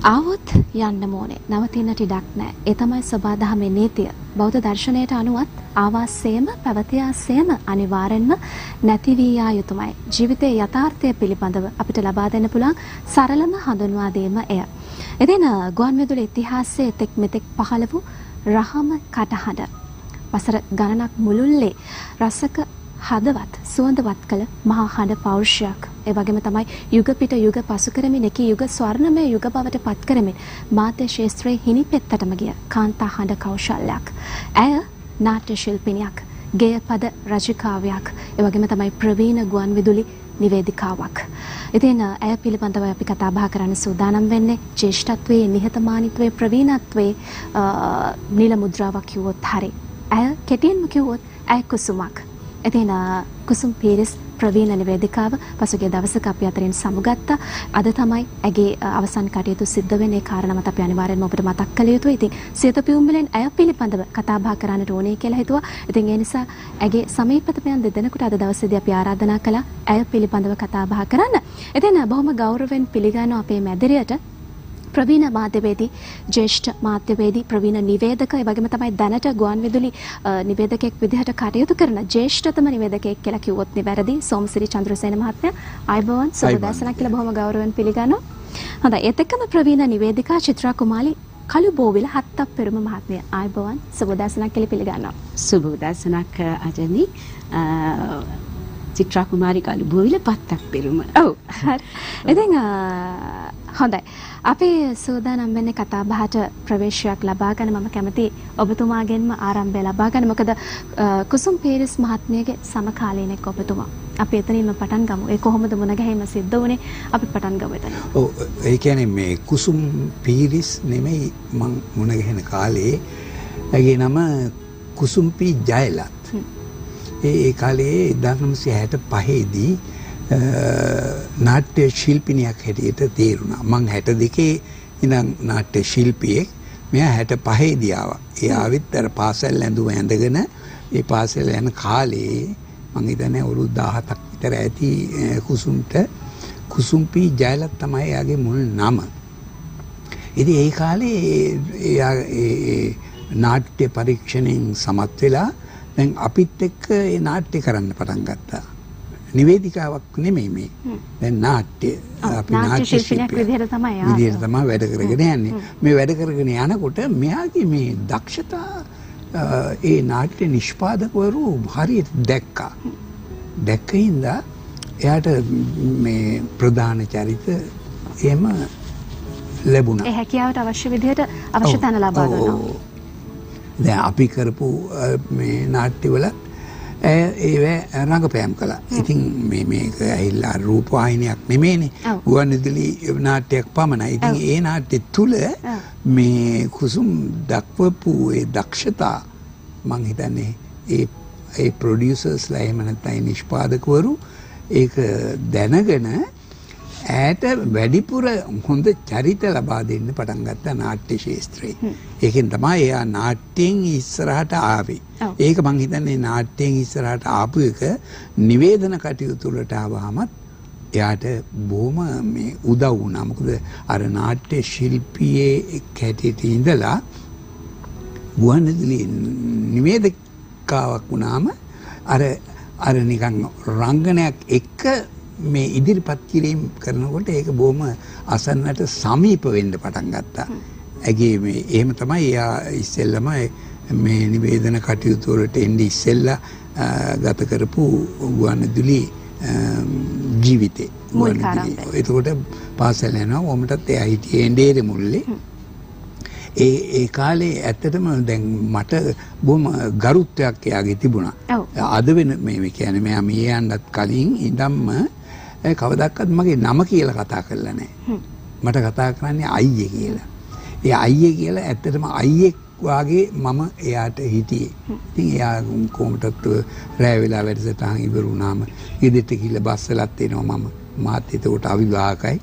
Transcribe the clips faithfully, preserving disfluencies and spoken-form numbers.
ආවොත් යන්න ඕනේ. නවතින්නට ඉඩක් නැහැ. ඒ තමයි සබාදහමේ නීතිය. බෞද්ධ දර්ශනයට අනුවත් ආවාසයේම පැවතියාසයේම අනිවාර්යෙන්ම නැති වී යා යුතුමයි. ජීවිතයේ යථාර්ථය පිළිබඳව අපිට ලබා දෙන්න පුළුවන් සරලම හඳුන්වා දීම එය. එදින ගුවන්විදුලි ඉතිහාසයේ එතෙක් මෙතෙක් පහළ වූ රහම කටහඬ වසර ගණනක් මුළුල්ලේ රසක හදවත් සුවඳවත් කළ මහා හඬ පෞරුෂයක්. ඒ වගේම තමයි යුග පිට යුග පසු කරමින් එකී යුග ස්වර්ණමය යුග බවට පත් කරමින් මාධ්‍ය ශාස්ත්‍රයේ හිණිපෙත්තටම ගිය කාන්තා හඬ කෞශල්‍යයක්. ඇය නාට්‍ය ශිල්පිනියක්, ගේයපද රචිකාවක්, ඒ වගේම තමයි ප්‍රවීණ ගුවන්විදුලි නිවේදිකාවක්. ඉතින් ඇය පිළිබඳව අපි කතා බහ කරන්න සූදානම් වෙන්නේ ජේෂ්ඨත්වයේ, නිහතමානීත්වයේ, ප්‍රවීණත්වයේ නිල මුද්‍රාවක් කිව්වොත් හරි. ඇය කෙටියෙන්ම කිව්වොත් ඇය කුසුමක්. ඉතින් කුසුම් පීරිස් ප්‍රවීණ නිවේදිකාව පසුගිය දවසක අපි අතරින් සමුගත්තා. අද තමයි ඇගේ අවසන් කටයුතු සිද්ධ වෙන්නේ. ඒ කාරණාවත් අපි අනිවාර්යෙන්ම ඔබට මතක් කළ යුතුයි. ඉතින් සියත පියුම්බලෙන් ඇය පිළිබඳව කතා බහ කරන්නට ඕනේ කියලා හිතුවා. ඉතින් ඒ නිසා ඇගේ සමීපතමයන් දෙදෙනෙකුට අද දවසේදී අපි ආරාධනා කළා ඇය පිළිබඳව කතා බහ කරන්න. ඉතින් බොහොම ගෞරවයෙන් පිළිගන්නවා අපේ මැදිරියට ප්‍රවීණ මාධ්‍යවේදී, ජ්‍යෙෂ්ඨ මාධ්‍යවේදී, ප්‍රවීණ නිවේදක, ඒ වගේම තමයි දැනට ගුවන්විදුලි නිවේදකයෙක් විදිහට කටයුතු කරන ජ්‍යෙෂ්ඨතම නිවේදකයෙක් කියලා කිව්වොත් නිවැරදි. සෝමසිරි චන්ද්‍රසේන මහත්මයා ආයුබෝවන් සුබදර්ශනක් කියලා බොහොම ගෞරවයෙන් පිළිගන්නවා. හොඳයි, ඒත් එක්කම ප්‍රවීණ නිවේදිකා චිත්‍රා කුමාරි කළුබෝවිල හත්තක් පෙරම මහත්මිය ආයුබෝවන් සුබදර්ශනක් කියලා පිළිගන්නවා. සුබදර්ශනක් අජනි. චිත්‍රා කුමාරි කළුබෝවිල පත්තක් පෙරම. ඔව්. හරි. ඉතින් හොඳයි. අපි සූදානම් වෙන්නේ කතා බහට ප්‍රවේශයක් ලබා ගන්න. මම කැමති ඔබතුමාගෙන්ම ආරම්භය ලබා ගන්න. මොකද කුසුම් පීරිස් මහත්මියගේ සමකාලීනෙක් ඔබතුමා. අපි එතනින්ම පටන් ගමු. ඒ කොහොමද මුණ ගැහිම සිද්ධ වුනේ? අපි පටන් ගමු එතන. ඔව්, ඒ කියන්නේ මේ කුසුම් පීරිස් නෙමෙයි මං මුණ ගැහෙන කාලේ ඇගේ නම කුසුම්පී ජයලත්. ඒ ඒ කාලේ එක්දාස් නවසිය හැට පහේ දී නාට්‍ය ශිල්පිනියක් හැටියට තේරුණා. මං හැට දෙකේ ඉඳන් නාට්‍ය ශිල්පියෙක්. මෙයා හැට පහේ දී ආවා. ඒ ආවිත් අර පාසල් ඇඳුම ඇඳගෙන ඒ පාසල් යන කාලේ මං හිතන්නේ අවුරුදු දහහතක් විතර ඇති කුසුම්ට කුසුම්පී ජයලත් තමයි එයාගේ මුල් නම. ඉතින් ඒ කාලේ එයා ඒ නාට්‍ය පරීක්ෂණයෙන් සමත් වෙලා දැන් අපිත් එක්ක ඒ නාට්‍ය කරන්න පටන් ගත්තා. නිවේදිකාවක් නෙමෙයි මේ. දැන් නාට්‍ය අපි නාට්‍ය ශිල්පියෙක් විදිහට තමයි ආවේ. විදිහට තමයි වැඩ කරගෙන යන්නේ. මේ වැඩ කරගෙන යනකොට මෙයාගේ මේ දක්ෂතා ඒ නාට්‍ය නිෂ්පාදකවරු හරියට දැක්කා. දැක්කින්ද එයාට මේ ප්‍රධාන චරිත එහෙම ලැබුණා. ඒ හැකියාවට අවශ්‍ය විදිහට අවශ්‍ය තැන ලබා දුන්නා. දැන් අපි කරපු මේ නාට්‍යවල ඒව රංගපෑම් කළා. ඉතින් මේ මේක ඇහිලා රූපවාහිනියක් නෙමෙයිනේ. ගුවන්විදුලි නාට්‍යයක් පමණයි. ඉතින් ඒ නාට්‍ය තුල මේ කුසුම් දක්වපු ඒ දක්ෂතා මං හිතන්නේ ඒ ඒ ප්‍රොඩියුසර්ස්ලා එහෙම නැත්නම් නිෂ්පාදකවරු ඒක දැනගෙන ඈට වැඩිපුර හොඳ චරිත ලබා දෙන්න පටන් ගත්තා නාට්‍ය ශාස්ත්‍රයේ. ඒකෙන් තමයි එයා නාට්‍යයෙන් ඉස්සරහට ආවේ. ඒක මං හිතන්නේ නාට්‍යයෙන් ඉස්සරහට ආපු එක නිවේදන කටයුතු වලට ආවමත් එයාට බොහොම මේ උදව් වුණා. මොකද අර නාට්‍ය ශිල්පියේ කැටියට ඉඳලා ගුවන්විදුලි නිවේදකාවක් වුණාම අර අර නිකන් රංගනයක් එක්ක මේ ඉදිරිපත් කිරීම කරනකොට ඒක බොහොම අසන්නට සමීප වෙන්න පටන් ගත්තා. ඇගේ මේ එහෙම තමයි එයා ඉස්සෙල්ලම මේ නිවේදන කටයුතු වලට එන්නේ ඉස්සෙල්ලා ගත කරපු ගුවන්විදුලි ජීවිතේ. එතකොට පාසල් යනවා වොමටත් එයා හිටියේ එඬේරේ මුල්ලේ. ඒ ඒ කාලේ ඇත්තටම දැන් මට බොහොම ගරුත්වයක් එයාගේ තිබුණා. අද වෙන මේ කියන්නේ මෙයා මේ යන්නත් කලින් ඉඳන්ම ඒ කවදාවත් මගේ නම කියලා කතා කරලා නැහැ. මට කතා කරන්නේ අයියේ කියලා. ඒ අයියේ කියලා ඇත්තටම අයියෙක් වාගේ මම එයාට හිටියේ. ඉතින් එයා කොහොමදත් රැය වෙලා වැඩසටහන් ඉවර වුණාම ගෙදරට ගිහලා බස්සලත් එනවා මම. මාත් එතකොට අවිවාහකයි.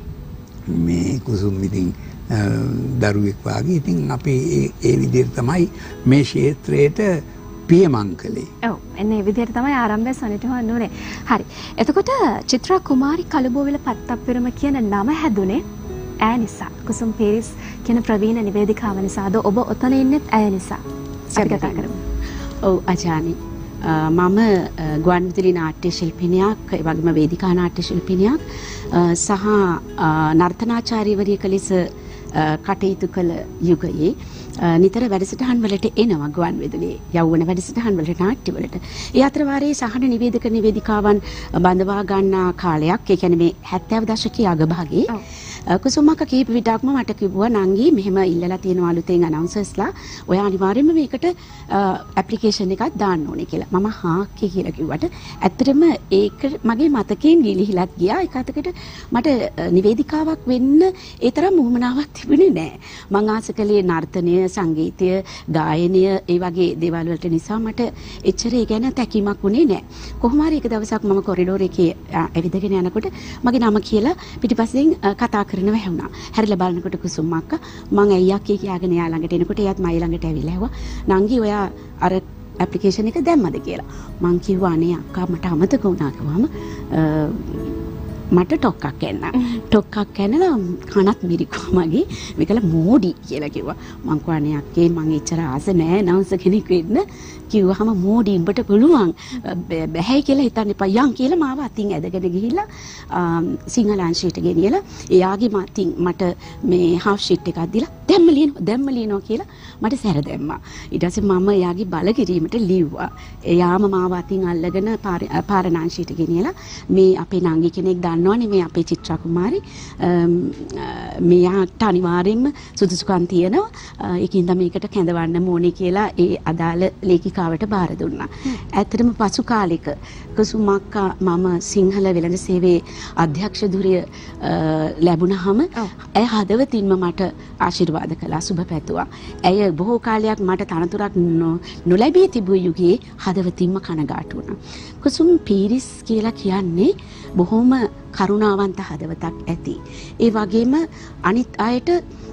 මේ කුසුම් ඉතින් දරුවෙක් වාගේ. ඉතින් අපි ඒ විදිහට තමයි මේ ක්ෂේත්‍රයට පියමංකලේ. ඔව් එන්නේ මේ විදිහට තමයි ආරම්භය සනිටුහන් නුනේ. හරි. එතකොට චිත්‍රා කුමාරි කළුබෝවිල පත්තප්පිරම කියන නම හැදුනේ ඈ නිසා කුසුම් පීරිස් කියන ප්‍රවීණ නිවේදිකාව නිසාද ඔබ ඔතන ඉන්නෙත් ඇය නිසා අපි කතා කරමු. ඔව් අජානි මම ගුවන්විදුලි නාට්‍ය ශිල්පිනියක් ඒ වගේම වේදිකා නාට්‍ය ශිල්පිනියක් සහ නර්තනාචාර්යවරියක ලෙස කටයුතු කළ යුගයේ නිතර වැඩසටහන් වලට එනවා ගුවන්විදුලියේ යෞවන වැඩසටහන් වලට නාට්‍ය වලට. ඒ අතර වාරයේ සහන නිවේදක නිවේදිකාවන් බඳවා ගන්නා කාලයක් ඒ කියන්නේ මේ හැත්තෑව දශකයේ අගභාගයේ කුසුමක කීප විටක්ම මට කිව්වා නංගි මෙහෙම ඉල්ලලා තියෙනවා අලුතෙන් අනවුන්සර්ස්ලා ඔයා අනිවාර්යයෙන්ම මේකට ඇප්ලිකේෂන් එකක් දාන්න ඕනේ කියලා. මම හා කියලා කිව්වට ඇත්තටම ඒක මගේ මතකයෙන් ගිලිහිලත් ගියා. ඒක අතකට මට නිවේදිකාවක් වෙන්න ඒ තරම් මුහුණාවක් තිබුණේ නැහැ. මං ආස කළේ නර්තනය, සංගීතය, ගායනය ඒ වගේ දේවල් වලට නිසා මට එච්චර ඒ ගැන තැකීමක් වුණේ නැහැ. කොහොම හරි එක දවසක් මම කොරිඩෝර් එකේ ඇවිදගෙන යනකොට මගේ නම කියලා පිටිපස්සෙන් කතා කරනවා හැුණා. හැරිලා බලනකොට කුසුම් අක්කා මං ඇයි අක්කේ කියාගෙන යා ළඟට එනකොට එයාත් මයි ළඟට ඇවිල්ලා ඇහුවා නංගි ඔයා අර ඇප්ලිකේෂන් එක දැම්මද කියලා. මං කිව්වා අනේ අක්කා මට අමතක වුණා කිව්වම මට ටොක්ක්ක් එන්න. ටොක්ක්ක් එන්නලා කනත් මිරිකුවා මගේ මේකල මෝඩි කියලා කිව්වා. මං කිව්වා අනේ අක්කේ මං එච්චර ආස නෑ නවුන්සර් කෙනෙක් වෙන්න. කිව්වහම මෝඩි උඹට පුළුවන් බැහැයි කියලා හිතන්න එපා යන් කියලා මාව අතින් ඇදගෙන ගිහිල්ලා සිංහල අංශයට ගෙනියලා එයාගේ මතින් මට මේ හාෆ් ෂීට් එකක් දීලා දැම්ම ලියනවා දැම්ම ලියනවා කියලා මට සැර දැම්මා. ඊට පස්සේ මම එයාගේ බල කිරීමට ලිව්වා. එයාම මාව අතින් අල්ලගෙන පාරණාංශයට ගෙනියලා මේ අපේ නංගි කෙනෙක් දන්නවනේ මේ අපේ චිත්‍රා කුමාරි මෙයාට අනිවාර්යෙන්ම සුදුසුකම් තියෙනවා. ඒකින්ද මේකට කැඳවන්න ඕනේ කියලා ඒ අදාළ ලේඛිකා වට බාර දුන්නා. ඇත්තටම පසු කාලෙක කුසුම් අක්කා මම සිංහල වෙළඳ සේවයේ අධ්‍යක්ෂ ධුරය ලැබුණාම ඇය හදවතින්ම මට ආශිර්වාද කළා සුබ පැතුවා. ඇය බොහෝ කාලයක් මට තනතුරක් නොලැබී තිබූ යුගයේ හදවතින්ම කනගාටු වුණා. කුසුම් පීරිස් කියලා කියන්නේ බොහොම කරුණාවන්ත හදවතක් ඇති. ඒ වගේම අනිත් අයට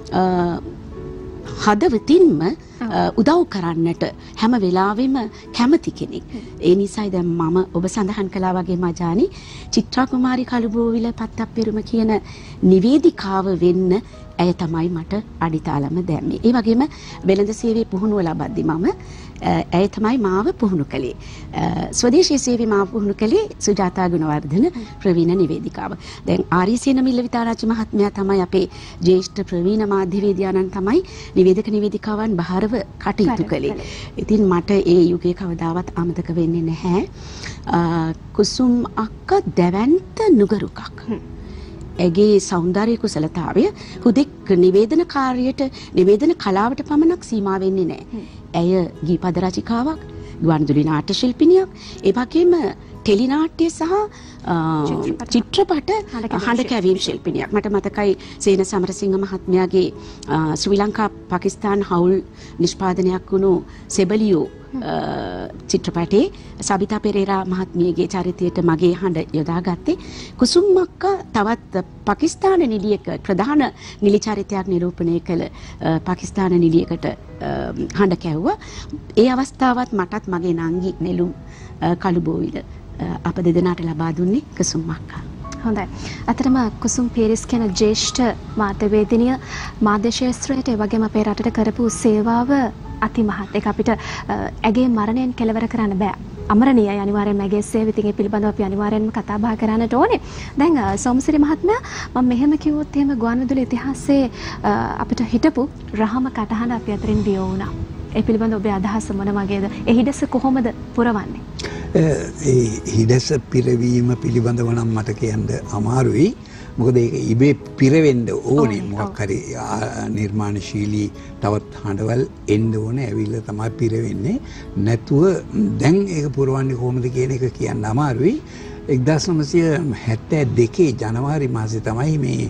හදවතින්ම උදව් කරන්නට හැම වෙලාවෙම කැමති කෙනෙක්. ඒ නිසායි දැන් මම ඔබ සඳහන් කළා වගේ මජානි චිත්‍රා කුමාරි කළුබෝවිල පත්තප්පෙරුම කියන නිවේදිකාව වෙන්න ඇය තමයි මට අඩිතාලම දැම්මේ. ඒ වගේම වෙළඳ සේවයේ පුහුණුව ලබද්දි මම ඇය තමයි මාව පුහුණු කළේ. ස්වදේශීය සේවයේ මාව පුහුණු කළේ සුජාතා ගුණවර්ධන ප්‍රවීණ නිවේදිකාව. දැන් ආරියසේන මිල්ල විතාරාජි මහත්මයා තමයි අපේ ජ්‍යෙෂ්ඨ ප්‍රවීණ මාධ්‍යවේදියාණන් තමයි නිවේදක නිවේදිකාවන් බහරව කටයුතු කළේ. ඉතින් මට ඒ යුගයේ කවදාවත් අමතක වෙන්නේ නැහැ. කුසුම් අක්කා දැවැන්ත නුගරුකක්. ඇගේ සෞන්දර්ය කුසලතාවය හුදෙක් නිවේදන කාර්යයට නිවේදන කලාවට පමණක් සීමා වෙන්නේ නැහැ. ඇය ගීපද රචිකාවක්, ගුවන්විදුලි නාට්‍ය ශිල්පිනියක්, ඒ වගේම ටෙලි නාට්‍ය සහ චිත්‍රපට හඬ කැවීම් ශිල්පිනියක්. මට මතකයි සේන සමරසිංහ මහත්මයාගේ ශ්‍රී ලංකා පාකිස්තාන් හවුල් නිෂ්පාදනයක් වුණු සෙබලියෝ චිත්‍රපටයේ සබිතා පෙරේරා මහත්මියගේ චරිතයට මගේ හඬ යොදාගත්තේ කුසුම් අක්කා තවත් පාකිස්තාන නිලියක ප්‍රධාන නිලි චරිතයක් නිරූපණය කළ පාකිස්තාන නිලියකට හඬ කැවුවා. ඒ අවස්ථාවත් මටත් මගේ නංගි නෙළුම් කළුබෝවිල අප දෙදෙනාට ලබා දුන්නේ කුසුම් අක්කා. හොඳයි. අතරම කුසුම් පීරිස් කියන ජ්‍යෙෂ්ඨ මාධ්‍යවේදිනිය මාධ්‍ය ශාස්ත්‍රයට ඒ වගේම අපේ රටට කරපු සේවාව අතිමහත්. ඒක අපිට ඇගේ මරණයෙන් කෙලවර කරන්න බෑ. අමරණීයයි අනිවාර්යෙන්ම ඇගේ සේවය. ඉතින් ඒ පිළිබඳව අපි අනිවාර්යෙන්ම කතා බහ කරන්නට ඕනේ. දැන් සෝමසිරි මහත්මයා මම මෙහෙම කිව්වොත් එහෙම ගුවන්විදුලි ඉතිහාසයේ අපිට හිටපු රහම කටහඬ අපි අතරින් දියෝ වුණා. ඒ පිළිබඳව ඔබේ අදහස මොන වගේද? ඒ හිඩස කොහොමද පුරවන්නේ? ඒ හිඩස පිරවීම පිළිබඳව නම් මට කියන්න අමාරුයි. මොකද ඒක ඉබේ පිරවෙන්න ඕනේ. මොකක් හරි නිර්මාණශීලී තවත් හඬවල් එන්න ඕනේ. ඇවිල්ලා තමයි පිරවෙන්නේ. නැතුව දැන් ඒක පුරවන්නේ කොහොමද කියන එක කියන්න අමාරුයි. එක්දාස් නවසිය හැත්තෑ දෙකේ ජනවාරි මාසේ තමයි මේ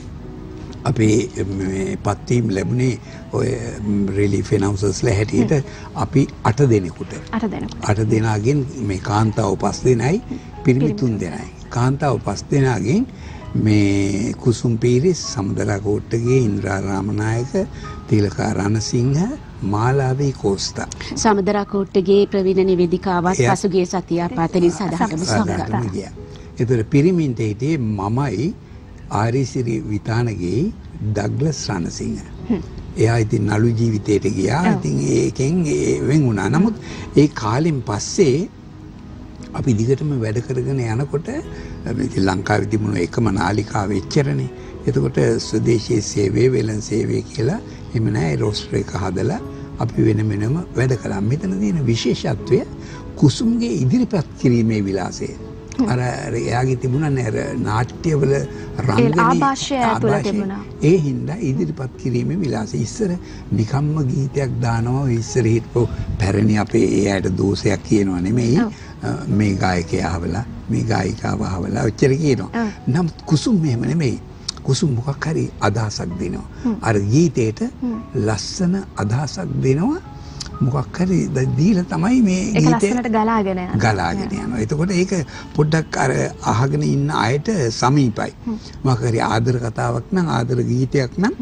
අපේ පත්වීම් ලැබුණේ ඔය රිලීෆ් ඇනවුන්සර්ස්ලා හැටියට අපි අට දෙනෙකුට. අට දෙනෙකුට. අට දෙනාගෙන් මේ කාන්තාව පස් දෙනයි පිරිමි තුන් දෙනයි. කාන්තාව පස් දෙනාගෙන් මේ කුසුම් පීරිස්, සමුදරා කෝට්ටගේ, ඉන්ද්‍රා රාමනායක, තිලකා රණසිංහ, මාලාවී කෝස්තා. සමුදරා කෝට්ටගේ ප්‍රවීණ නිවේදිකාවක් පසුගිය සතිය පාතලින් සදාටම සමගා. ඒතර පිරිමින්ට හිටියේ මමයි ආරිසිරි විතානගේ ඩග්ලස් රණසිංහ. එයා ඉතින් නළු ජීවිතයට ගියා. ඉතින් ඒකෙන් වෙන් වුණා. නමුත් ඒ කාලෙන් පස්සේ අපි දිගටම වැඩ කරගෙන යනකොට ඉතින් ලංකාවේ තිබුණ එකම නාලිකාව එච්චරනේ. එතකොට ස්වදේශීය සේවය වෙළඳ සේවය කියලා එහෙම නැහැ රෝස්ටර් එක හදලා අපි වෙන වෙනම වැඩ කළා. මෙතන තියෙන විශේෂත්වය කුසුම්ගේ ඉදිරිපත් කිරීමේ විලාසය. අර එයාගේ තිබුණානේ අර නාට්‍යවල රංගනයේ ආభాෂය තුල තිබුණා. ඒ හින්දා ඉදිරිපත් කිරීමේ විලාසය. ඉස්සර නිකම්ම ගීතයක් දානවා. ඉස්සර හිටපො පැරණි අපේ ඒ අයට දෝෂයක් කියනවා නෙමෙයි. මේ ගායකයා අහවලා මේ ගායිකාව අහවලා ඔච්චර කියනවා. නම් කුසුම් මෙහෙම නෙමෙයි. කුසුම් මොකක් හරි අදහසක් දෙනවා. අර ගීතේට ලස්සන අදහසක් දෙනවා. මොකක් හරි දීලා තමයි මේ ගීතේ ලස්සනට ගලාගෙන යනවා. ගලාගෙන යනවා. එතකොට ඒක පොඩ්ඩක් අර අහගෙන ඉන්න අයට සමීපයි. මොකක් හරි ආදර කතාවක් නම් ආදර ගීතයක් නම්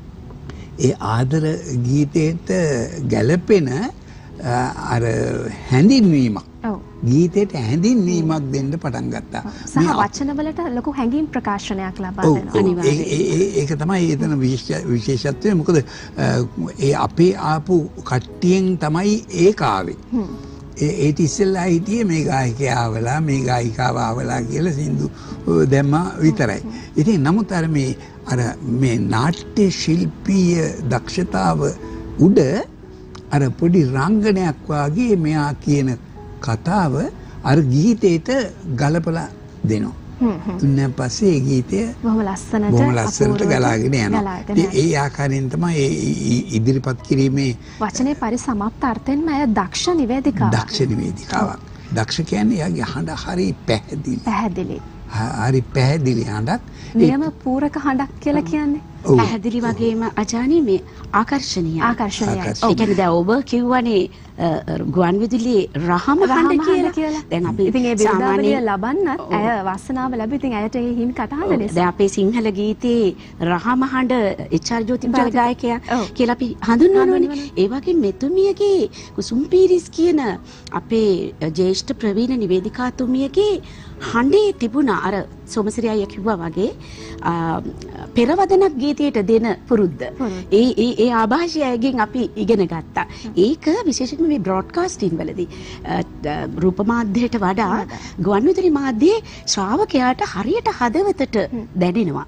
ඒ ආදර ගීතේට ගැළපෙන අර හැඳින්වීමක්. ඔව්. ගීතේට හැඳින්වීමක් දෙන්න පටන් ගත්තා. සහ වචනවලට ලොකු හැඟීම් ප්‍රකාශනයක් ලබා දෙනවා. අනිවාර්යයෙන්. ඒක තමයි එතන විශේෂත්වය. මොකද ඒ අපේ ආපු කට්ටියෙන් තමයි ඒක ආවේ. ඒට ඉස්සෙල්ලා හිටියේ මේ ගායකයා ආවලා මේ ගායිකාව ආවලා කියලා සින්දු දැම්මා විතරයි. ඉතින් නමුත් අර මේ අර මේ නාට්‍ය ශිල්පීය දක්ෂතාව උඩ අර පොඩි රංගනයක් වාගේ මෙයා කියන කතාව අර ගීතේට ගලපලා දෙනවා. තුන්වෙනි පස්සේ ඒ ගීතය බොහොම ලස්සනට බොහොම ලස්සනට ගලාගෙන යනවා. ඒ ආකාරයෙන් තමයි ඉදිරිපත් කිරීමේ වචනේ පරිසමාප්ත අර්ථයෙන්ම අය දක්ෂ නිවේදිකාවක්. දක්ෂ නිවේදිකාවක්. දක්ෂ කියන්නේ යාගේ හඬ හරි පැහැදිලි. පැහැදිලි. හරි පැහැදිලි හඬක්. නියම පූරක හඬක් කියලා කියන්නේ. පැහැදිලි වගේම අජානි මේ ආකර්ෂණීය. ආකර්ෂණීයයි. ඒ කියන්නේ දැන් ඔබ කිව්වනේ ගුවන් විදුලියේ රහම හඬ කියලා. දැන් අපි ඉතින් ඒ විරුදාවලිය ලබන්නත් ඇය වාසනාව ලැබි. ඉතින් ඇයට ඒ හිමි කතාවල නිසා. දැන් අපේ සිංහල ගීතේ රහම හඬ එච්.ආර්. ජෝතිපාල ගායකයා කියලා අපි හඳුන්වනවනේ. ඒ වගේ මෙතුමියගේ කුසුම් පීරිස් කියන අපේ ජ්‍යෙෂ්ඨ ප්‍රවීණ නිවේදිකාතුමියගේ හඬේ තිබුණා අර සෝමසිරි අයියා කිව්වා වගේ පෙරවදනක් ගීතයට දෙන පුරුද්ද. ඒ ඒ ඒ ආభాෂයයෙන් අපි ඉගෙන ගත්තා. ඒක විශේෂයෙන්ම මේ බ්‍රෝඩ්කාස්ටිං වලදී රූප මාධ්‍යයට වඩා ගුවන් විදුලි මාධ්‍යයේ ශ්‍රාවකයාට හරියට හදවතට දැනෙනවා.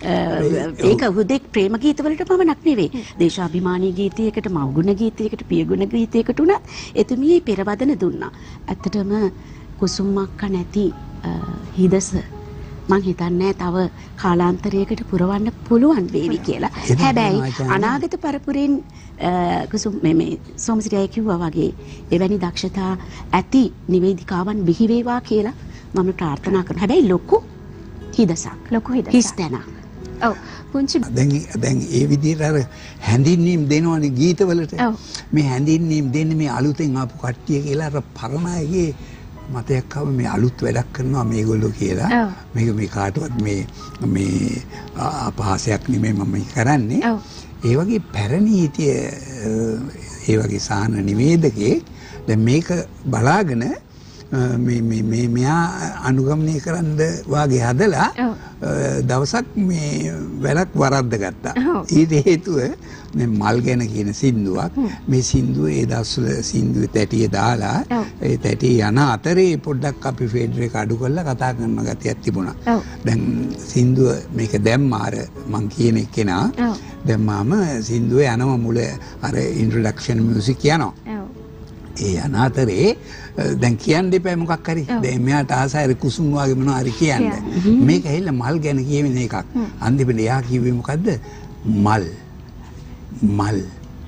ඒක හුදෙක් ප්‍රේම ගීත වලට පමණක් නෙවෙයි. දේශාභිමානී ගීතයකට, මව්ගුණ ගීතයකට, පියගුණ ගීතයකට උනත් එතුමියේ පෙරවදන දුන්නා. ඇත්තටම කුසුම්මක්ක නැති හිදස මං හිතන්නේ තව කාලාන්තරයකට පුරවන්න පුළුවන් වේවි කියලා. හැබැයි අනාගත පරපුරෙන් කුසුම් මේ සෝමසිරි අය කිව්වා වගේ එවැනි දක්ෂතා ඇති නිවේදිකාවන් බිහි වේවා කියලා මම ප්‍රාර්ථනා කරනවා. හැබැයි ලොකු හිදසක්. ලොකු හිදසක්. හිස්තැන. ඔව්. පුංචි දැන් දැන් ඒ විදිහට අර හැඳින්වීම් දෙනවනේ ගීතවලට. මේ හැඳින්වීම් දෙන්නේ මේ අලුතෙන් ආපු කට්ටිය කියලා අර පරණ අයගේ මතයක් ආව මේ අලුත් වැඩක් කරනවා මේගොල්ලෝ කියලා. මේක මේ කාටවත් මේ මේ අපහාසයක් නෙමෙයි මම කරන්නේ. ඒ වගේ පැරණි හිටිය ඒ වගේ සාහන නිවේදකේ දැන් මේක බලාගෙන මේ මේ මේ මෙයා අනුගමනය කරන්න වාගේ හදලා දවසක් මේ වැඩක් වරද්ද ගත්තා. ඊට හේතුව මේ මල් ගැන කියන සින්දුවක්. මේ සින්දුව ඒ දවස්වල සින්දුවේ තැටිය දාලා ඒ තැටිය යන අතරේ පොඩ්ඩක් අපි ෆේඩර් එක අඩු කරලා කතා කරන ගතියක් තිබුණා. දැන් සින්දුව මේක දැම්මා අර මං කියන එකේනා දැම්මාම සින්දුව යනවා මුල අර ඉන්ට්‍රොඩක්ෂන් මියුසික් යනවා. ඒ යන අතරේ දැන් කියන්න දෙපෑ මොකක් හරි. දැන් මෙයාට ආසයි කුසුම් වගේ මොනවා හරි කියන්න. මේක ඇහිල්ලා මල් ගැන කියවෙන එකක්. අන්තිමට එයා කිව්වේ මොකද්ද? මල් මල්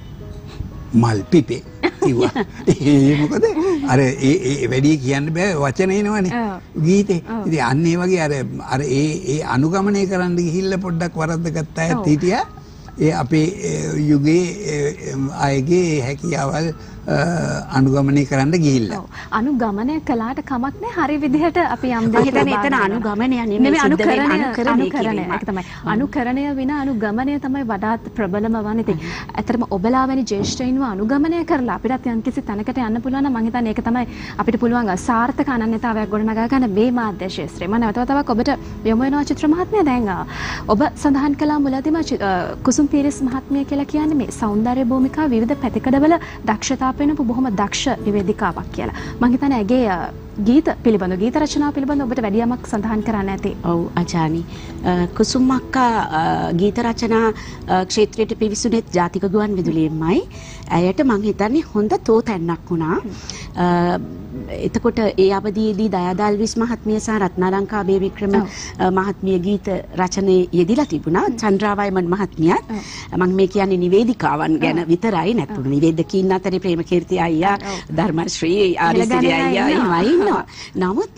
මල් පිපේ කිව්වා. ඒ මොකද අර ඒ ඒ වැඩි කියන්න බෑ වචන එනවනේ ගීතේ. ඉතින් අන්න ඒ වගේ අර අර ඒ ඒ අනුගමනය කරන්න ගිහිල්ලා පොඩ්ඩක් වරද්ද ගත්තා ඇත් හිටියා. ඒ අපේ යුගයේ අයගේ හැකියාවල් අනුගමනය කරන්න ගිහිල්ලා. අනුගමනය කළාට කමක් නැහැ. හරි විදිහට අපි යම් දෙයක් හිතන්නේ එතන අනුගමනය නෙමෙයි අනුකරණය අනුකරණය. ඒක තමයි. අනුකරණය විනා අනුගමනය තමයි වඩාත් ප්‍රබලම වන්නේ. ඉතින් ඇත්තටම ඔබලා වැනි ජ්‍යෙෂ්ඨයින්ව අනුගමනය කරලා අපිටත් යම්කිසි තැනකට යන්න පුළුවන් නම් මම හිතන්නේ ඒක තමයි අපිට පුළුවන් සාර්ථක අනන්‍යතාවයක් ගොඩනගා ගන්න මේ මාධ්‍ය ශාස්ත්‍රය. මම නැවත වතාවක් ඔබට යොමු වෙනවා චිත්‍ර මහත්මිය. දැන් ඔබ සඳහන් කළා මුලදීම කුසුම් පීරිස් මහත්මිය කියලා කියන්නේ මේ සෞන්දර්ය භූමිකා විවිධ පැතිකඩවල දක්ෂතා පෙන්වපු බොහොම දක්ෂ නිවේදිකාවක් කියලා. මම හිතන්නේ ඇගේ ගීත පිළිබඳ ගීත රචනා පිළිබඳ ඔබට වැඩි යමක් සඳහන් කරන්න ඇති. ඔව් අජානි. කුසුම් අක්කා ගීත රචනා ක්ෂේත්‍රයට පිවිසුනේ ජාතික ගුවන් විදුලියෙන්මයි. ඇයට මම හිතන්නේ හොඳ තෝතැන්නක් වුණා. එතකොට ඒ අවධියේදී දයාදල්විස් මහත්මිය සහ රත්නාලංකා බේවික්‍රම මහත්මිය ගීත රචනයේ යෙදිලා තිබුණා. චන්ද්‍රාවයමන් මහත්මියත් මම මේ කියන්නේ නිවේදිකාවන් ගැන විතරයි නැත්නම් නිවේදකීන් අතරේ ප්‍රේමකීර්ති අයියා ධර්මශ්‍රී ආරිසිරි අයියා එහෙමයි ඉන්නවා. නමුත්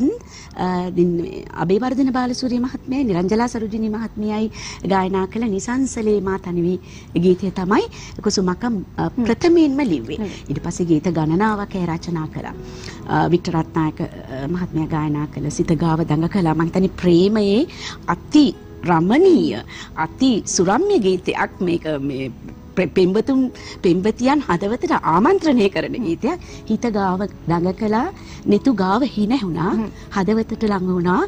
අබේවර්ධන බාලසූරිය මහත්මියයි නිරංජලා සරුජිනී මහත්මියයි ගායනා කළ නිසංසලේ මා තනිවි ගීතය තමයි කුසුමක ප්‍රථමයෙන්ම ලිව්වේ. ඊට පස්සේ ගීත ගණනාවක් ඒ රචනා කළා. වික්ටර් රත්නායක මහත්මයා ගායනා කළ සිත ගාව දඟ කළා. මම හිතන්නේ ප්‍රේමයේ අති රමණීය අති සුරම්‍ය ගීතයක් මේක මේ පෙම්බතුන් පෙම්බතියන් හදවතට ආමන්ත්‍රණය කරන ගීතයක්. හිත ගාව දඟ කළා, නිතු ගාව හිනැහුණා, හදවතට ළඟ වුණා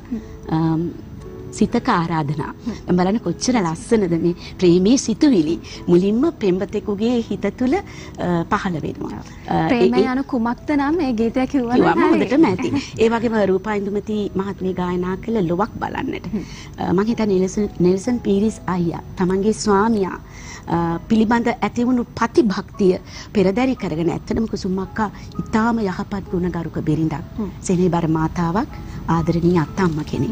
සිතක ආරාධනා. බලන්න කොච්චර ලස්සනද මේ ප්‍රේමී සිතුවිලි මුලින්ම පෙම්බතෙකුගේ හිත තුළ පහළ වෙනවා. ප්‍රේමය යන කුමක්ද නම් මේ ගීතය කිව්වම හොඳටම ඇති. ඒ වගේම රූපා ඉන්දුමති මහත්මිය ගායනා කළ ලොවක් බලන්නට. මම හිතන්නේ නෙල්සන් පීරිස් අයියා තමන්ගේ ස්වාමියා පිළිබඳ ඇතිවුණු ප්‍රතිභක්තිය පෙරදරි කරගෙන ඇත්තටම කුසුම් අක්කා ඉතාම යහපත් ගුණගරුක බිරිඳක්. සෙනෙහබර මාතාවක්, ආදරණීය අත්තම්ම කෙනෙක්.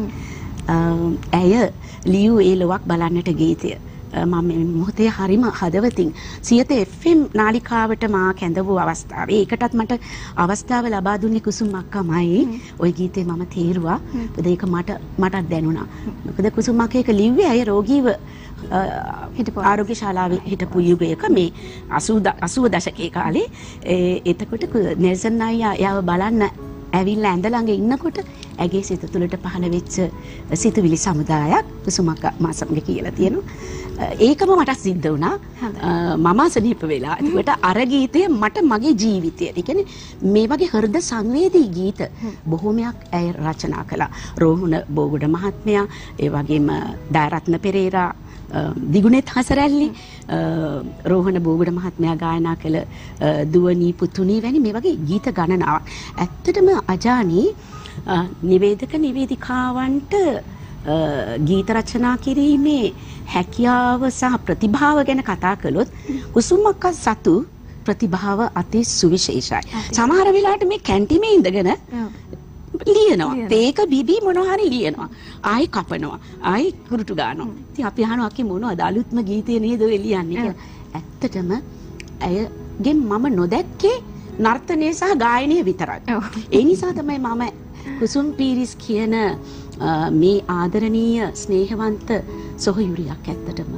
ඇය ලියූ ඒ ලොවක් බලන්නට ගීතය මම මේ මොහොතේ හරිම හදවතින් සියත එෆ් එම් නාලිකාවට මා කැඳ වූ අවස්ථාවේ ඒකටත් මට අවස්ථාව ලබා දුන්නේ කුසුම් අක්කාමයි. ওই ගීතේ මම තේරුවා. මොකද ඒක මට මටත් දැනුණා. මොකද කුසුම් අක්කා ඒක ලිව්වේ අය රෝගීව හිටපු ආරෝග්‍ය ශාලාවේ හිටපු යුගයක මේ අසූ දශකයේ කාලේ. එතකොට නෙල්සන් අයියා එයාව බලන්න ඇවිල්ලා ඇඳ ළඟ ඉන්නකොට ඇගේ සිත තුළට පහළ වෙච්ච සිතුවිලි සමුදායක් කුසුම් අක්කා මා සමග කියලා තියෙනවා. ඒකම මට සිද්ධ වුණා. මම සනීප වෙලා. ඒකට අර ගීතය මට මගේ ජීවිතයට. ඒ කියන්නේ මේ වගේ හෘද සංවේදී ගීත බොහෝමයක් ඇය රචනා කළා. රෝහණ බෝගුඩ මහත්මයා, ඒ වගේම ඩයරත්න පෙරේරා, දිගුණෙත් හසරැල්ලි, රෝහණ බෝගුඩ මහත්මයා ගායනා කළ දුවනී පුතුණී වැනි මේ වගේ ගීත ගණනාවක්. ඇත්තටම අජානී නිවේදක නිවේදිකාවන්ට ගීත රචනා කිරීමේ හැකියාව සහ ප්‍රතිභාව ගැන කතා කළොත් කුසුම් අක්කා සතු ප්‍රතිභාව අති සුවිශේෂයි. සමහර වෙලාවට මේ කැන්ටිමේ ඉඳගෙන ලියනවා. තේක බිබී මොනවා හරි ලියනවා. ආයි කපනවා. ආයි කුරුටු ගන්නවා. ඉතින් අපි අහනවා අකි මොනවද අලුත්ම ගීතේ නේද ඔය ලියන්නේ කියලා. ඇත්තටම ඇයගෙන් මම නොදැක්කේ නර්තනය සහ ගායනය විතරයි. ඒ නිසා තමයි මම කුසුම් පීරිස් කියන මේ ආදරණීය ස්නේහවන්ත සොහොයුරියක් ඇත්තටම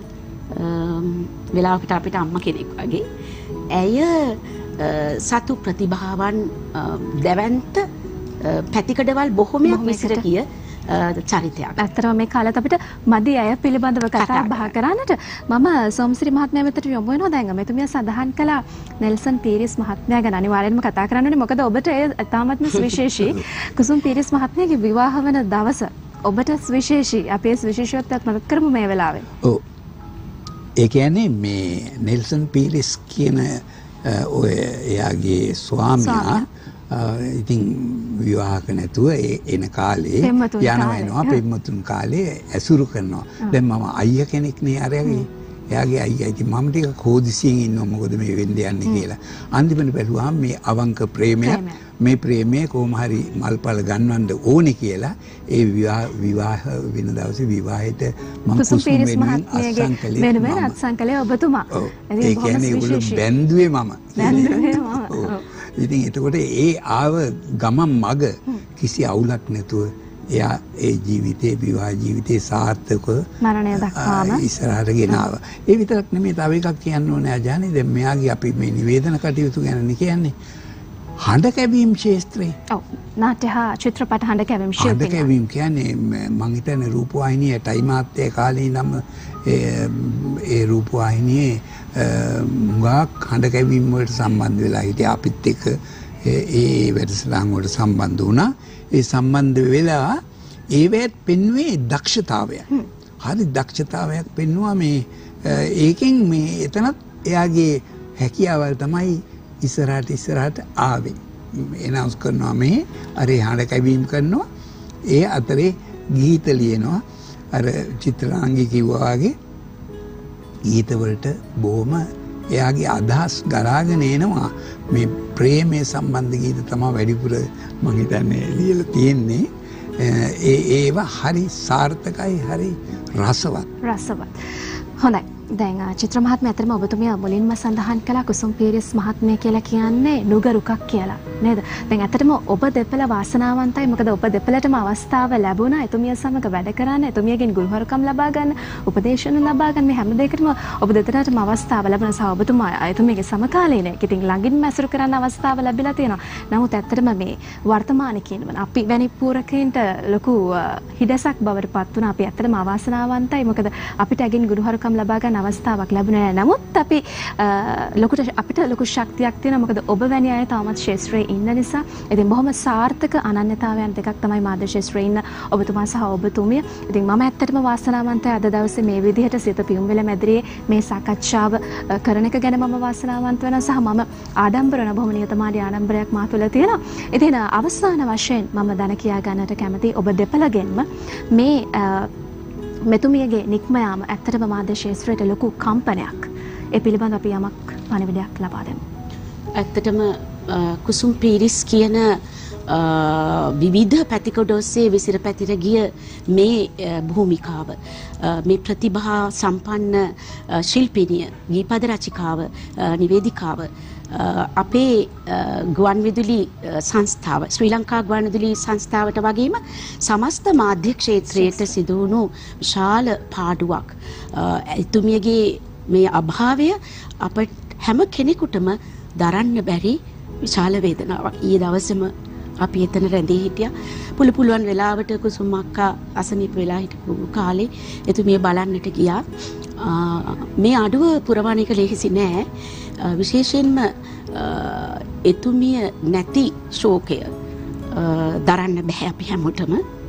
වෙලාවකට අපිට අම්මා කෙනෙක් වගේ ඇය සතු ප්‍රතිභාවන් දැවැන්ත පැතිකඩවල් බොහොමයක් විසිර ගිය චරිතයක්. ඇත්තටම මේ කාලෙත් අපිට මදි අය පිළිබඳව කතා බහ කරන්නට මම සෝමසිරි මහත්මයා වෙතට යොමු වෙනවා. දැන් මෙතුමිය සඳහන් කළා නෙල්සන් පීරිස් මහත්මයා ගැන අනිවාර්යෙන්ම කතා කරන්න ඕනේ. මොකද ඔබට ඒ තාමත්ම සුවිශේෂී කුසුම් පීරිස් මහත්මයාගේ විවාහ වන දවස ඔබට සුවිශේෂී. අපි ඒ සුවිශේෂීත්වයට මතක් කරමු මේ වෙලාවේ. ඔව්. ඒ කියන්නේ මේ නෙල්සන් පීරිස් කියන ඔය එයාගේ ස්වාමියා ඉතින් විවාහක නැතුව එන කාලේ යනවා එනවා පෙම්වතුන් කාලේ ඇසුරු කරනවා. දැන් මම අයියා කෙනෙක් නේ අරයාගේ. එයාගේ අයියා ඉතින් මම ටික කෝදිසියෙන් ඉන්නවා මොකද මේ වෙන්නේ යන්නේ කියලා. අන්තිමට බැලුවාම මේ අවංක ප්‍රේමයක් මේ ප්‍රේමය කොහොම හරි මල්පල ගන්නවන්න ඕනේ කියලා ඒ විවාහ විවාහ වෙන දවසේ විවාහයට මම කුසුම් වෙනුවෙන් අත්සන් කළේ වෙනුවෙන් අත්සන් කළේ ඔබතුමා. ඒ කියන්නේ ඒගොල්ලෝ බැන්දුවේ මම. බැන්දුවේ මම. ඉතින් එතකොට ඒ ආව ගමන් මග කිසි අවුලක් නැතුව එයා ඒ ජීවිතේ විවාහ ජීවිතේ සාර්ථකව මරණය දක්වාම ඉස්සරහට ගෙනාවා. ඒ විතරක් නෙමෙයි තව එකක් කියන්න ඕනේ ආජානි. දැන් මෙයාගේ අපි මේ නිවේදන කටයුතු ගැන කියන්නේ හඬ කැවීම් ශාස්ත්‍රයේ. ඔව්. නාට්‍ය හා චිත්‍රපට හඬ කැවීම් ශිල්පියා. හඬ කැවීම් කියන්නේ මං හිතන්නේ රූපවාහිනියේ ටයිමාත්යේ කාලේ නම් ඒ රූපවාහිනියේ මුගක් හඬ කැවීම් වලට සම්බන්ධ වෙලා හිටියා අපිත් එක්ක ඒ වැඩසටහන් වලට සම්බන්ධ වුණා. ඒ සම්බන්ධ වෙලා ඒවැත් පෙන්වුවේ දක්ෂතාවය. හරි දක්ෂතාවයක් පෙන්වුවා මේ ඒකෙන් මේ එතනත් එයාගේ හැකියාවල් තමයි ඉස්සරහට ඉස්සරහට ආවේ. එනවුන්ස් කරනවා මේ අර හඬ කැවීම් කරනවා. ඒ අතරේ ගීත ලියනවා. අර චිත්‍රාංගී කිව්වා වගේ ගීත වලට බොහොම එයාගේ අදහස් ගලාගෙන එනවා. මේ ප්‍රේමයේ සම්බන්ධ ගීත තමයි වැඩිපුර මම හිතන්නේ ලියලා තියෙන්නේ. ඒ ඒවා හරි සාර්ථකයි හරි රසවත්. රසවත්. හොඳයි. දැන් චිත්‍ර මහත්මිය අතරම ඔබතුමිය මුලින්ම සඳහන් කළා කුසුම් පීරිස් මහත්මිය කියලා කියන්නේ නුගරුකක් කියලා නේද? දැන් ඇත්තටම ඔබ දෙපළ වාසනාවන්තයි. මොකද ඔබ දෙපළටම අවස්ථාව ලැබුණා එතුමිය සමග වැඩ කරන්න, එතුමියගෙන් ගුරුහරුකම් ලබා ගන්න, උපදේශන ලබා ගන්න, මේ හැම දෙයකටම ඔබ දෙතනටම අවස්ථාව ලැබුණා. සහ ඔබතුමා එතුමියගේ සමකාලීනයෙක්. ඉතින් ළඟින්ම ඇසුරු කරන්න අවස්ථාව ලැබිලා තියෙනවා. නමුත් ඇත්තටම මේ වර්තමානයේ කියනවනේ අපි වැනි පූරකයින්ට ලොකු හිඩසක් බවට පත් වුණා. අපි ඇත්තටම අවාසනාවන්තයි. මොකද අපිට ඇගෙන් ගුරුහරුකම් ලබා ගන්න අවස්ථාවක් ලැබුණේ නැහැ. නමුත් අපි ලොකුට අපිට ලොකු ශක්තියක් තියෙනවා. මොකද ඔබ වැනි අය තාමත් ශාස්ත්‍රයේ ඉන්න නිසා. ඉතින් බොහොම සාර්ථක අනන්‍යතාවයන් දෙකක් තමයි මාධ්‍ය ශාස්ත්‍රයේ ඉන්න ඔබතුමා සහ ඔබතුමිය. ඉතින් මම ඇත්තටම වාසනාවන්තයි අද දවසේ මේ විදිහට සිත පියුම්වෙල මැදිරියේ මේ සාකච්ඡාව කරන එක ගැන මම වාසනාවන්ත වෙනවා. සහ මම ආඩම්බර වෙන බොහොම නියතමානී ආඩම්බරයක් මා තුළ තියෙනවා. ඉතින් අවසාන වශයෙන් මම දැන කියා ගන්නට කැමතියි ඔබ දෙපළගෙන්ම මේ මෙතුමියගේ නික්ම යාම ඇත්තටම මාධ්‍ය ශාස්ත්‍රයට ලොකු කම්පනයක්. ඒ පිළිබඳව අපි යමක් පණිවිඩයක් ලබා දෙමු. ඇත්තටම කුසුම් පීරිස් කියන විවිධ පැතිකඩ ඔස්සේ විසිර පැතිර ගිය මේ භූමිකාව, මේ ප්‍රතිභා සම්පන්න ශිල්පිනිය, ගීපද රචිකාව, නිවේදිකාව අපේ ගුවන්විදුලි සංස්ථාව, ශ්‍රී ලංකා ගුවන්විදුලි සංස්ථාවට වගේම සමස්ත මාධ්‍ය ක්ෂේත්‍රයට සිදු වුණු විශාල පාඩුවක්. එතුමියගේ මේ අභාවය අප හැම කෙනෙකුටම දරන්න බැරි විශාල වේදනාවක්. ඊයේ දවසේම අපි එතන රැඳී හිටියා. පුළු පුළුවන් වෙලාවට කුසුම් අක්කා අසනීප වෙලා හිටපු කාලේ එතුමිය බලන්නට ගියා. මේ අඩුව පුරවණ එක ලේසි නෑ. විශේෂයෙන්ම එතුමිය නැති ශෝකය දරන්න බෑ අපි හැමෝටම.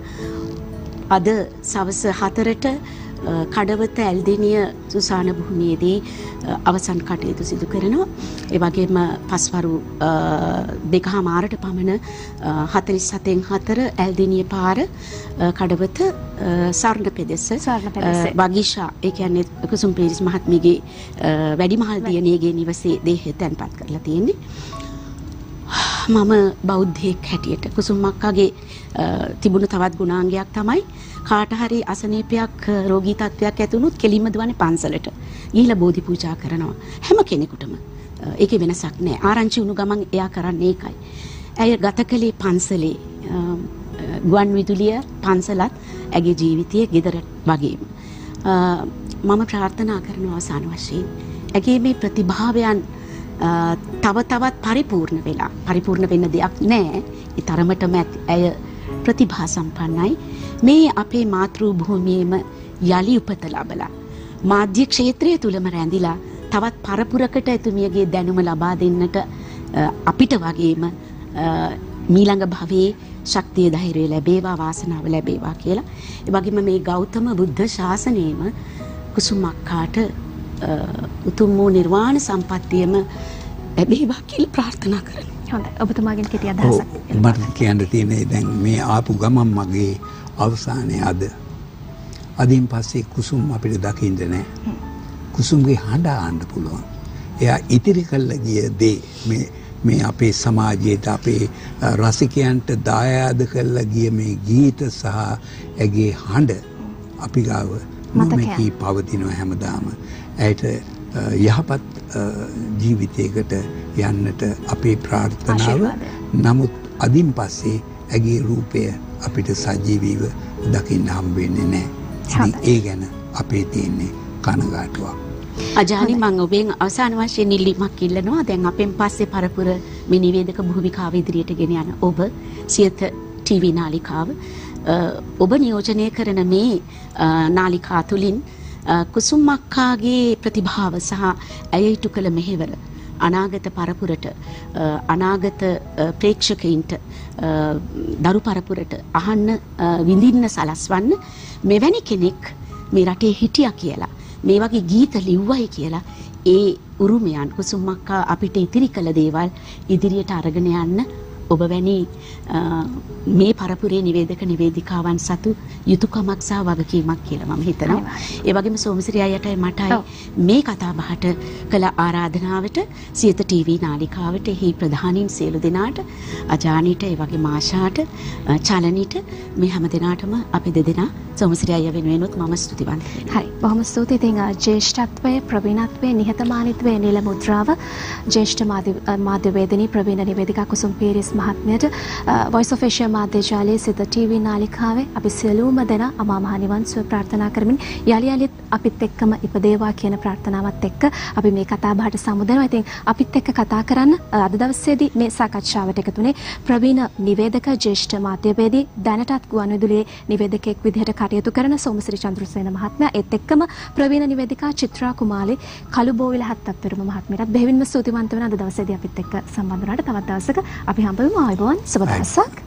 අද සවස හතරට කඩවත ඇල්දිනිය සුසාන භූමියේදී අවසන් කටයුතු සිදු කරනවා. ඒ වගේම පස්වරු දෙකහමාරට පමණ හතළිස් හතෙන් හතර ඇල්දිනිය පාර කඩවත සර්ණ පෙදෙස වගීෂා, ඒ කියන්නේ කුසුම් පීරිස් මහත්මියගේ වැඩිමහල් දියණියගේ නිවසේ දේහය තැන්පත් කරලා තියෙන්නේ. මම බෞද්ධයෙක් හැටියට කුසුම් අක්කාගේ තිබුණු තවත් ගුණාංගයක් තමයි කාට හරි අසනීපයක් රෝගී තත්ත්වයක් ඇති වුණොත් කෙලින්ම දුවන්නේ පන්සලට. ගිහිලා බෝධි පූජා කරනවා. හැම කෙනෙකුටම. ඒකේ වෙනසක් නැහැ. ආරංචි වුණු ගමන් එයා කරන්නේ ඒකයි. ඇය ගත කළේ පන්සලේ ගුවන් විදුලිය පන්සලත් ඇගේ ජීවිතයේ ගෙදර වගේම. මම ප්‍රාර්ථනා කරනවා අවසාන වශයෙන් ඇගේ මේ ප්‍රතිභාවයන් තව තවත් පරිපූර්ණ වෙලා, පරිපූර්ණ වෙන්න දෙයක් නැහැ. ඒ තරමටම ඇය ප්‍රතිභා සම්පන්නයි. මේ අපේ මාතෘ භූමියේම යලි උපත ලැබලා මාධ්‍ය ක්ෂේත්‍රය තුලම රැඳිලා තවත් පරපුරකට එතුමියගේ දැනුම ලබා දෙන්නට අපිට වගේම මීළඟ භවයේ ශක්තිය ධෛර්යය ලැබේවා, වාසනාව ලැබේවා කියලා. ඒ වගේම මේ ගෞතම බුද්ධ ශාසනයේම කුසුම් අක්කාට උතුම් වූ නිර්වාණ සම්පත්තියම ලැබේවා කියලා ප්‍රාර්ථනා කරනවා. හොඳයි. ඔබතුමාගෙන් කෙටි අදහසක්. මට කියන්න තියෙන්නේ දැන් මේ ආපු ගමන් මගේ අවසානයේ අද. අදින් පස්සේ කුසුම් අපිට දකින්න නැහැ. කුසුම්ගේ හඬ අහන්න පුළුවන්. එයා ඉතිරි කළ ගිය දේ මේ මේ අපේ සමාජයට, අපේ රසිකයන්ට දායාද කරලා ගිය මේ ගීත සහ ඇගේ හඬ අපි ගාව නොමැකී පවතිනවා හැමදාම. ඇයට යහපත් ජීවිතයකට යන්නට අපේ ප්‍රාර්ථනාව. නමුත් අදින් පස්සේ ඇගේ රූපය අපිට සජීවීව දකින්න හම්බ වෙන්නේ නැහැ. ඉතින් ඒ ගැන අපේ තියෙන්නේ කනගාටුවක්. අජානි මම ඔබෙන් අවසාන වශයෙන් ඉල්ලීමක් ඉල්ලනවා. දැන් අපෙන් පස්සේ පරපුර මේ නිවේදක භූමිකාව ඉදිරියට ගෙන යන ඔබ සියත ටීවී නාලිකාව ඔබ නියෝජනය කරන මේ නාලිකා තුලින් කුසුම් අක්කාගේ ප්‍රතිභාව සහ ඇය ඉටු කළ මෙහෙවර අනාගත පරපුරට අනාගත ප්‍රේක්ෂකයින්ට දරු පරපුරට අහන්න විඳින්න සලස්වන්න මෙවැනි කෙනෙක් මේ රටේ හිටියා කියලා මේ වගේ ගීත ලිව්වයි කියලා ඒ උරුමයන් කුසුම් අක්කා අපිට ඉතිරි කළ දේවල් ඉදිරියට අරගෙන යන්න ඔබ වැනි මේ පරපුරේ නිවේදක නිවේදිකාවන් සතු යුතුයකමක් සහ වගකීමක් කියලා මම හිතනවා. ඒ වගේම සෝමසිරි අයියටයි මටයි මේ කතා බහට කළ ආරාධනාවට සියත ටීවී නාලිකාවට එහි ප්‍රධානීන් සියලු දෙනාට අජානීට ඒ වගේම ආශාට චලනීට මේ හැම දෙනාටම අපි දෙදෙනා සෝමසිරි අයියා වෙනුවෙනුත් මම ස්තුතිවන්ත වෙනවා. හරි. බොහොම ස්තුතියි. ඉතින් ජ්‍යෙෂ්ඨත්වයේ ප්‍රවීණත්වයේ නිහතමානීත්වයේ නිල මුද්‍රාව ජ්‍යෙෂ්ඨ මාධ්‍යවේදිනී ප්‍රවීණ නිවේදිකා කුසුම් පීරිස් මහත්මියට වොයිස් ඔෆ් ඒෂියා මාධ්‍ය ජාලයේ සිත ටීවී නාලිකාවේ අපි සියලුම දෙනා අමා මහ නිවන් සුව ප්‍රාර්ථනා කරමින් යලි යලිත් අපිත් එක්කම ඉපදේවා කියන ප්‍රාර්ථනාවත් එක්ක අපි මේ කතා බහට සමුදෙනවා. ඉතින් අපිත් එක්ක කතා කරන්න අද දවසේදී මේ සාකච්ඡාවට එකතුනේ ප්‍රවීණ නිවේදක ජ්‍යෙෂ්ඨ මාධ්‍යවේදී දැනටත් ගුවන්විදුලියේ නිවේදකයෙක් විදිහට කටයුතු කරන සෝමසිරි චන්ද්‍රසේන මහත්මයා ඒත් එක්කම ප්‍රවීණ නිවේදිකා චිත්‍රා කුමාරි කළුබෝවිල හත්තප්පෙරුම මහත්මියට බෙහෙවින්ම ස්තුතිවන්ත වෙන අද දවසේදී අපිත් එක්ක සම්බන්ධ වුණාට තවත් දවසක අපි හම්බ වෙමු. ආයුබෝවන්. සුබ දවසක්.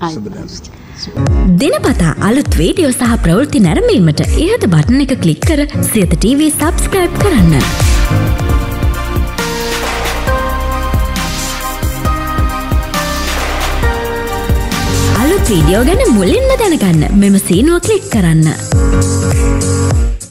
දිනපතා අලුත් වීඩියෝ සහ ප්‍රවෘත්ති නැරඹීමට ඉහත බටන් එක ක්ලික් කර සියත ටීවී සබ්ස්ක්‍රයිබ් කරන්න. අලුත් වීඩියෝ ගැන මුලින්ම දැනගන්න මෙම සීනුව ක්ලික් කරන්න.